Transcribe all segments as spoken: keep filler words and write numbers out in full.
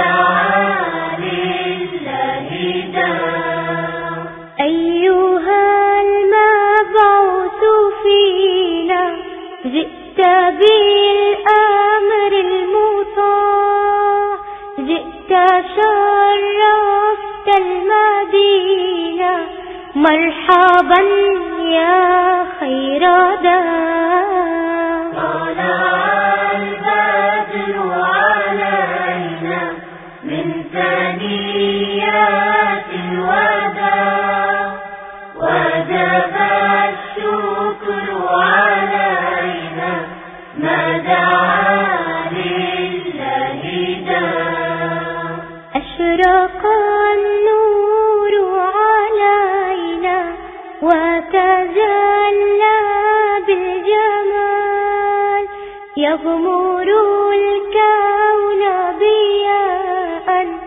دعا لله داع. أيها المبعوث فينا جئت بالأمر المطاع، جئت شرفت المدينة مرحبا يا خير داع. طلع البدر علينا من ثنيات الوداع، وجب الشكر علينا ما دعا لله داع. أشرق النور علينا وتجلى بالجمال، يغمر الكون ضياء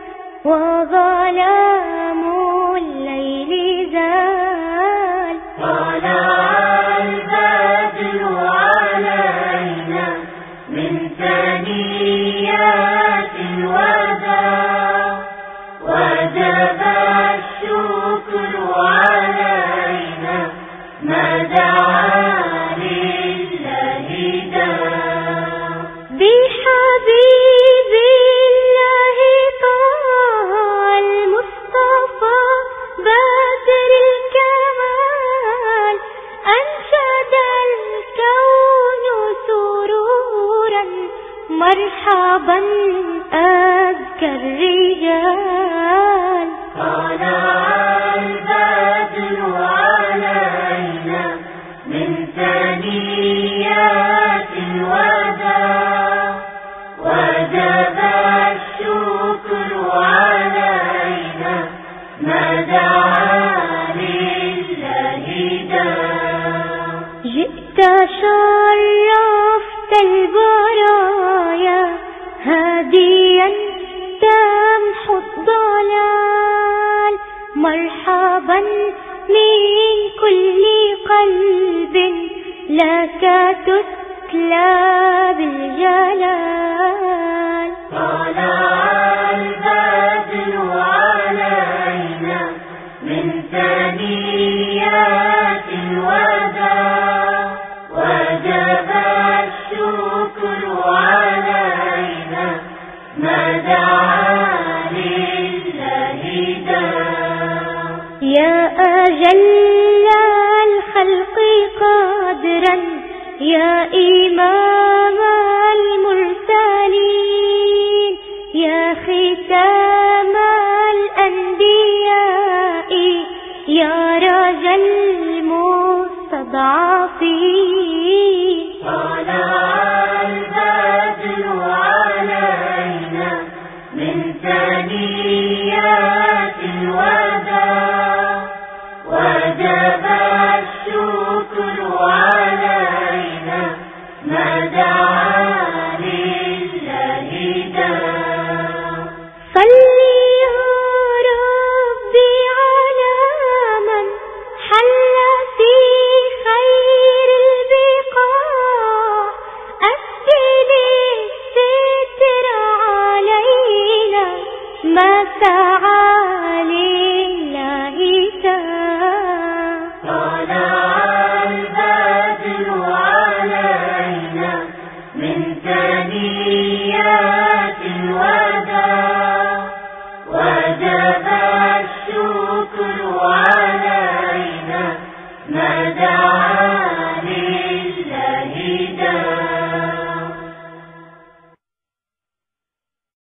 وظلام الليل زال. طلع البدر علينا من ثنيات الوداع، وجب الشكر علينا ما دعا لله داع. بحبيب الله طه المصطفى بدر الكمال، أنشد الكون سرورا مرحبا أزكى الرجال. طلع البدر علينا من ثنيات الوداع، وجب الشكر علينا ما دعا لله داع. جئت شرفت البرايا هاديا تمحو الضلال، مرحبا من كل قلب لك تتلى بالجلال. طلع البدر علينا من ثنيات الوداع، وجب الشكر علينا ما دعا لله داع. يا أجل الخلق قدرا يا إمام المرسلين، يا ختام الأنبياء يا رجا المستضعفين. طلع البدر علينا من ثنيات الوداع، وجب الشكر علينا ما دعا لله داع. صل يا ربي على من حل في خير البقاع، أسبل الستر علينا ما سعى لله ساع. طلع البدر علينا من ثنيات الوداع، وجب الشكر علينا ما دعا